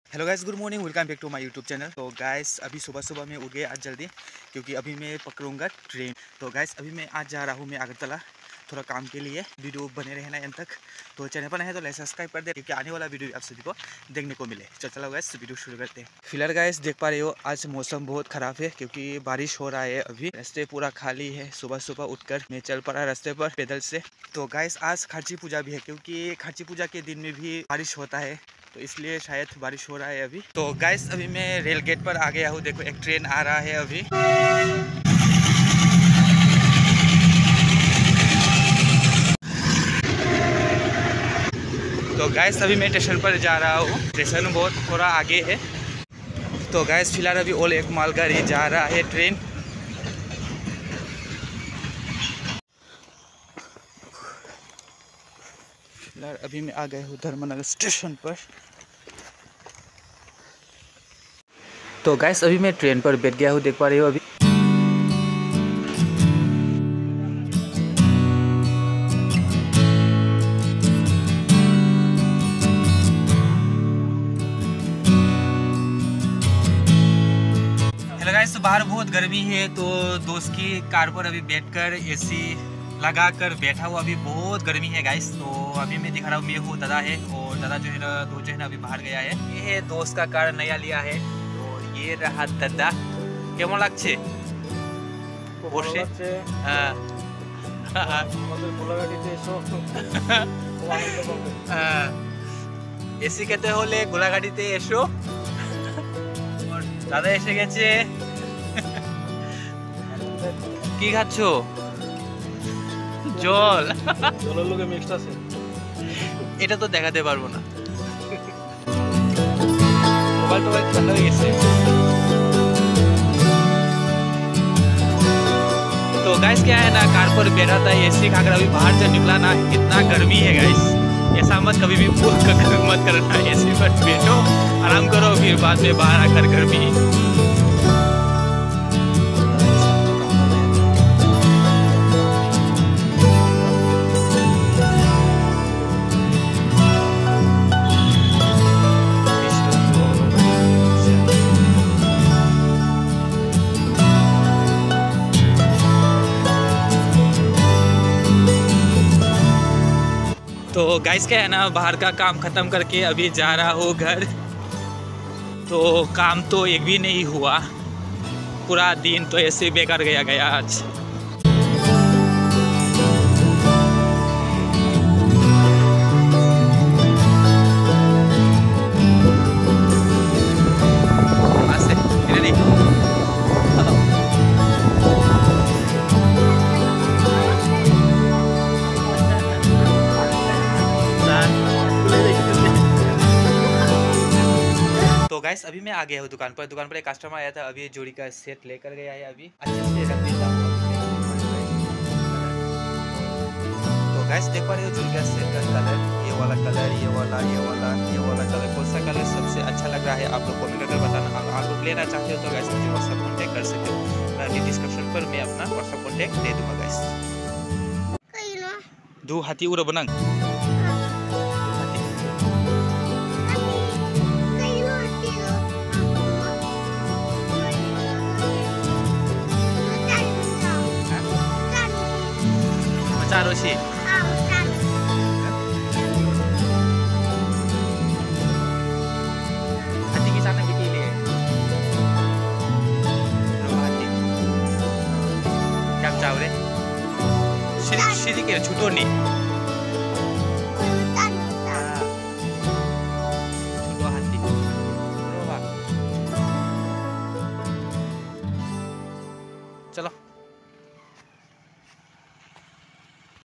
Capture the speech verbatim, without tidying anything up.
Hello guys, good morning, welcome back to my YouTube channel. तो guys अभी सुबह सुबह मैं उठ गए आज जल्दी, क्योंकि अभी मैं पकड़ूंगा ट्रेन। तो गाइस अभी मैं आज जा रहा हूँ मैं अगरतला थोड़ा काम के लिए। वीडियो बने रहना एंड तक। तो चैनल पर नहीं है तो लाइक सब्सक्राइब कर दे, क्योंकि आने वाला वीडियो आप सभी को देखने को मिले। तो चलो गाइस वीडियो शुरू करते हैं। फिलहाल गाइस देख पा रहे हो आज मौसम बहुत ख़राब है, क्योंकि बारिश हो रहा है। अभी रास्ते पूरा खाली है। सुबह सुबह उठकर मैं चल पड़ा रास्ते पर पैदल से। तो गाइस आज खाची पूजा भी है, क्योंकि खाची पूजा के दिन में भी बारिश होता है, तो इसलिए शायद बारिश हो रहा है अभी। तो गाइस अभी मैं रेल गेट पर आ गया हूँ। देखो एक ट्रेन आ रहा है अभी। तो गाइस अभी मैं स्टेशन पर जा रहा हूँ। स्टेशन बहुत थोड़ा आगे है। तो गाइस फिलहाल अभी ओल एक मालगाड़ी जा रहा है ट्रेन। फिलहाल अभी मैं आ गया हूँ धर्मनगर स्टेशन पर। तो गाइस अभी मैं ट्रेन पर बैठ गया हूँ, देख पा रही हो अभी। हेलो गाइस, तो बाहर बहुत गर्मी है, तो दोस्त की कार पर अभी बैठकर एसी लगा कर बैठा हुआ। अभी बहुत गर्मी है गाइस। तो अभी मैं दिखा रहा हूँ, मैं हूँ, दादा है, और दादा जो है ना दो जो है ना अभी बाहर गया है। ये है दोस्त का कार नया लिया है। तो ये रहा दादा। কেমন লাগছে বসে? হ্যাঁ আমাদের গোলাঘাটিতে এসো আনন্দ পাবে। হ্যাঁ এসি খেতে হলে গোলাঘাটিতে এসো। দাদা এসে গেছে। কি খাচ্ছো? জল। জলের লগে মিক্সড আছে। এটা তো দেখাতে পারবো না। মোবাইল টোবাইল ঠান্ডা হয়ে গেছে। तो गाइस क्या है ना, कार पर बैठा था एसी खाकर अभी बाहर से निकला ना, कितना गर्मी है गाइस। ऐसा मत कभी भी मत करना। एसी पर बैठो, आराम करो, फिर बाद में बाहर आकर गर्मी। तो गाइस क्या है ना, बाहर का काम ख़त्म करके अभी जा रहा हूँ घर। तो काम तो एक भी नहीं हुआ, पूरा दिन तो ऐसे बेकार गया गया आज। तो गाइस अभी मैं आ गया हूँ दुकान पर। दुकान पर एक कस्टमर आया था, अभी जोड़ी का सेट लेकर गया है। अभी अच्छे से रख देता हूँ। तो गाइस देख पा रहे हो जोड़ी का सेट का कलर, ये वाला कलर, ये वाला, ये वाला, ये वाला कलर, कौन सा कलर सबसे अच्छा लग रहा है आप लोग कमेंट करके बताना। आप लोग लेना चाहते हो तो गाइस मुझे व्हाट्सएप कॉन्टैक्ट कर सकते हो। मैं अभी डिस्क्रिप्शन पर मैं अपना व्हाट्सएप कॉन्टैक्ट दे दूँगा गाइस। दो हाथी उड़ा बनांग चारों से हाथी की sana dipilih berapa hati yang jauh deh sidik sidik ya छोटो nih छोटो hati berapa चलो